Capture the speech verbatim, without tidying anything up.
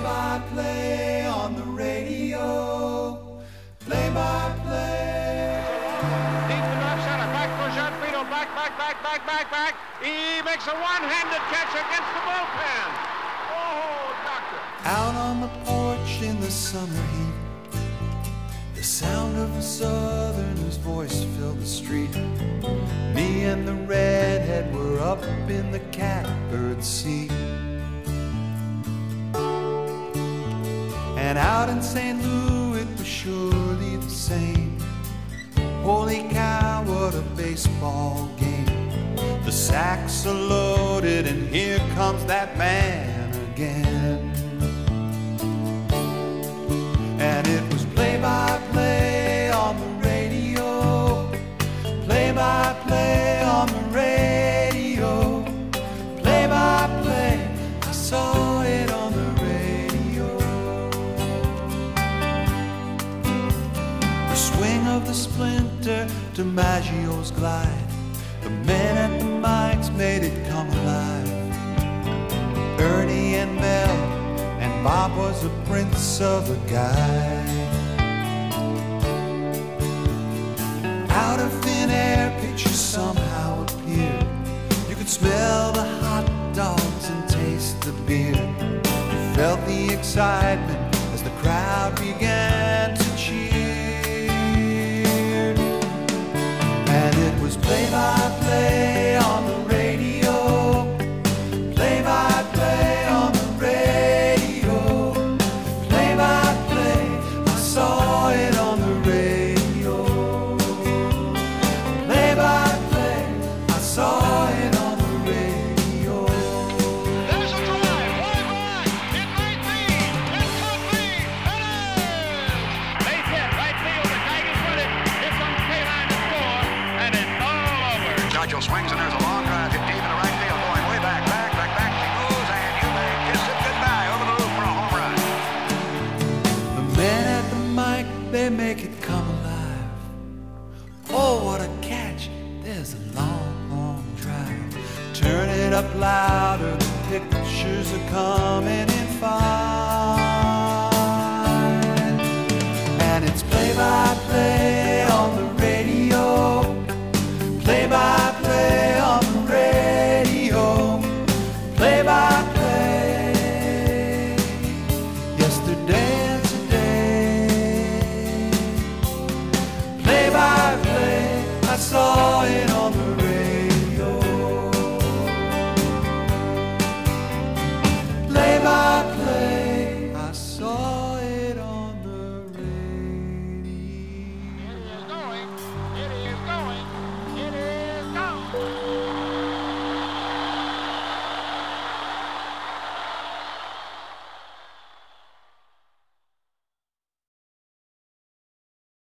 Play-by-play on the radio. Play-by-play. Deep to left center. Back for Jean-Vito. Back, back, back, back, back, back. He makes a one-handed catch against the bullpen. Oh, doctor. Out on the porch in the summer heat, the sound of a southerner's voice filled the street. Me and the redhead were up in the catbird seat. And out in Saint Louis it was surely the same. Holy cow, what a baseball game. The sacks are loaded and here comes that man again. And it was play-by-play on the radio. Play-by-play on the radio. Play-by-play, I saw it on the radio. The swing of the splinter to Maggio's glide. The men at the mics made it come alive. Ernie and Mel and Bob was the prince of the guy. Out of thin air, pictures somehow appeared. You could smell the hot dogs and taste the beer. You felt the excitement as the crowd began to cheer. And it was play-by-play on the radio. Play-by-play on the radio. Play-by-play, I saw it on the radio. Play-by-play, I saw it on the radio. There's a drive, way back. It might be. It could be. It is. Base hit, right field. The Tigers win it. Here comes K-line to score, and it's all over. Jojo swings and there's a long drive hit deep in the right field, going way back, back, back, back. She goes and you may kiss it goodbye over the roof for a home run. The men at the mic, they make it